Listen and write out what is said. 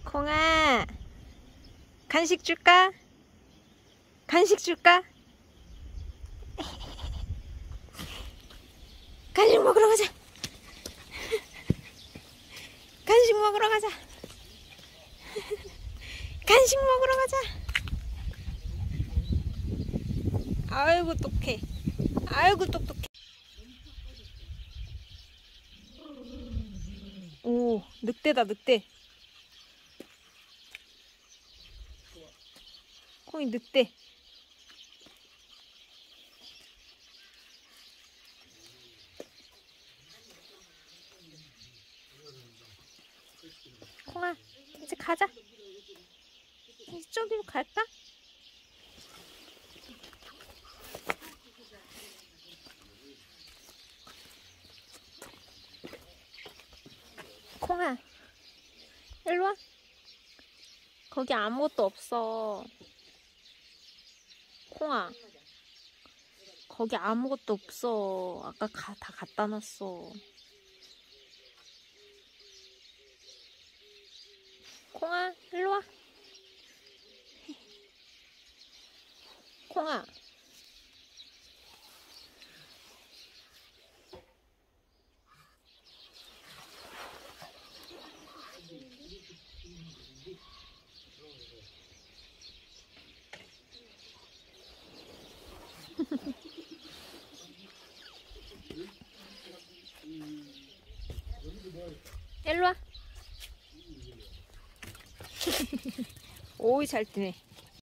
콩아, 간식 줄까? 간식 줄까? 간식 먹으러 가자. 간식 먹으러 가자. 간식 먹으러 가자. 아이고 똑해. 아이고 똑똑해. 오, 늑대다 늑대. 콩이 늑대. 콩아, 이제 가자. 이쪽으로 갈까? 콩아, 일로 와. 거기 아무것도 없어. 콩아, 거기 아무것도 없어. 아까 다 갖다 놨어. 콩아, 일로 와. 콩아. 일로 와. 오이 잘 뜨네.